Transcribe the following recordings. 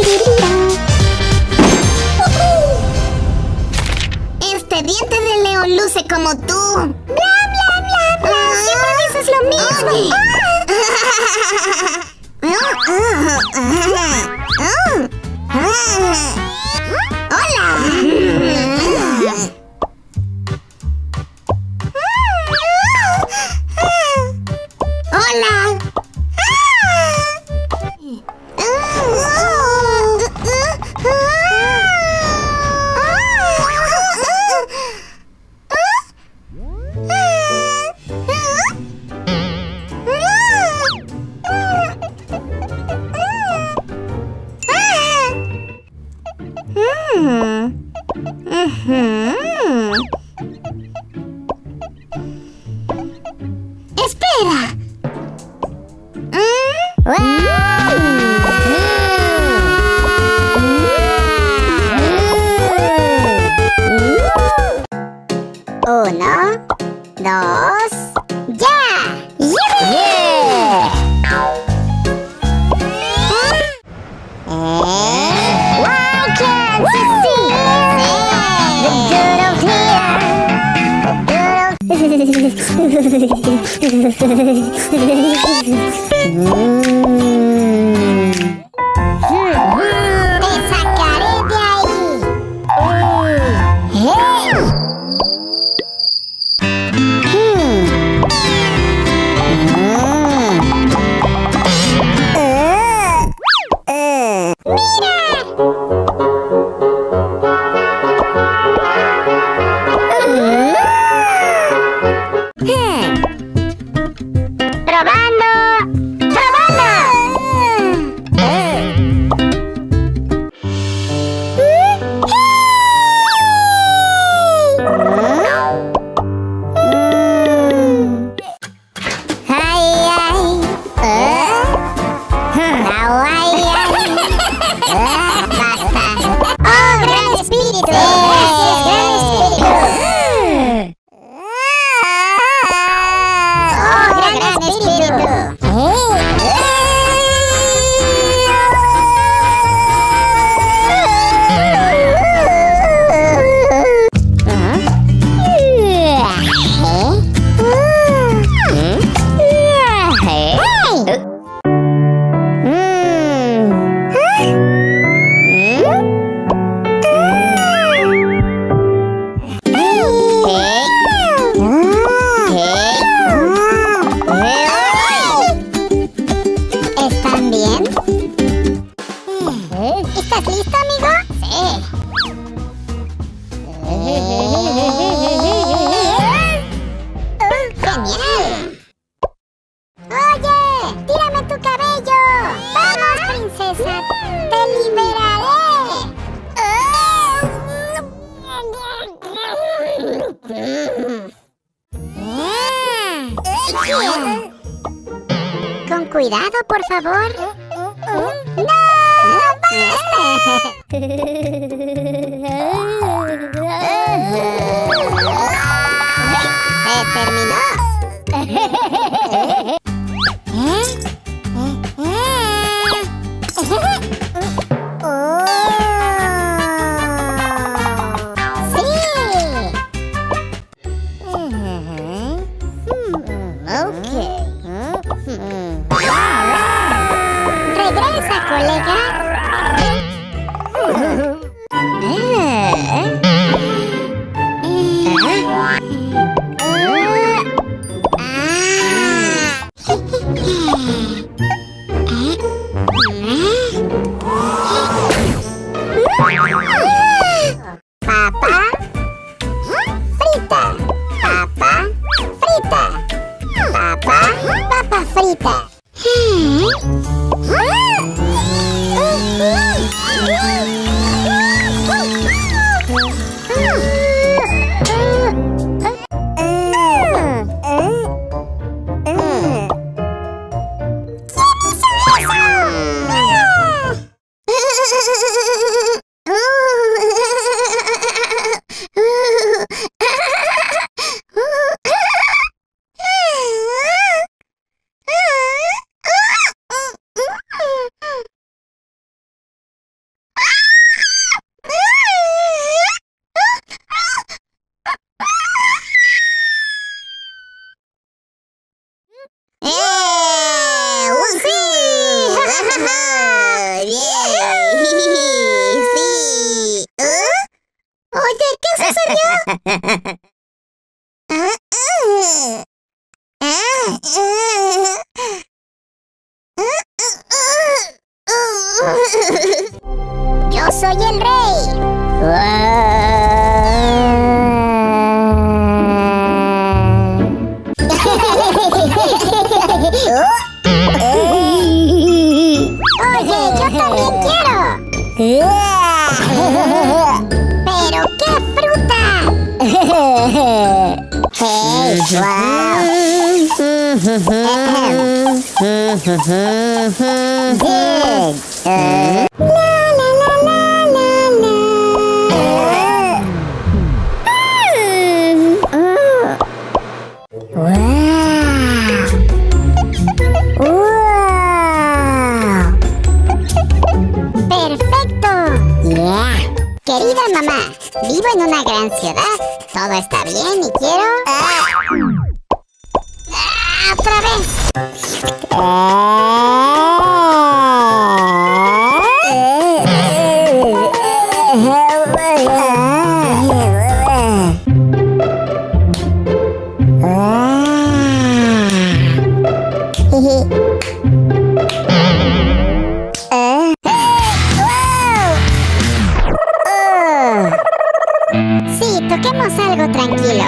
Este diente de león luce como tú. Bla, bla, bla, bla. Siempre dices lo mismo. Hola. Espera. Uno, dos, ya. Yeah. Te sacaré de ahí. ¿Estás listo, amigo? Sí. ¡Genial! ¡Oye! ¡Tírame tu cabello! ¡Vamos, princesa! ¡Te liberaré! Con cuidado, por favor. ¡No! ¡Basta! ¡Se terminó! Regresa, colega. Papa frita. Papa frita. Papa frita. Sí. Oye, ¿qué sucedió? Yo soy el rey. Oye, yo también quiero. ¿Pero qué fruta? ¡Hey, wow! ¡Perfecto! Yeah. Querida mamá, vivo en una gran ciudad. Todo está bien y quiero... ¡Otra vez! Sí, toquemos algo tranquilo.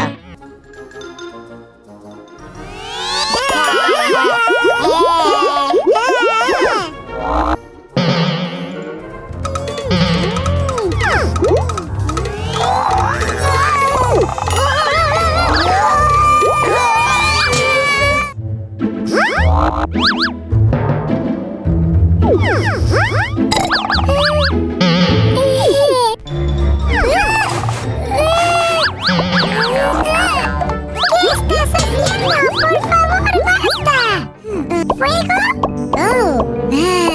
¿Fuego? Oh.